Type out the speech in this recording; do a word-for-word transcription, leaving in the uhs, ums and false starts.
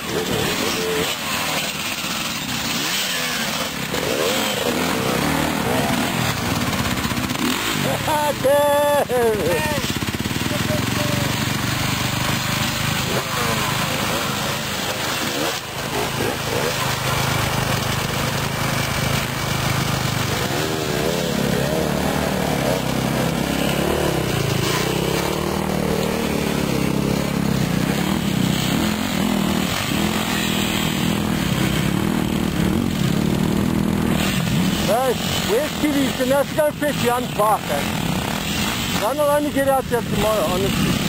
Where's Kitty? So now she's going to press the unpark. I'll only get out there tomorrow, honestly.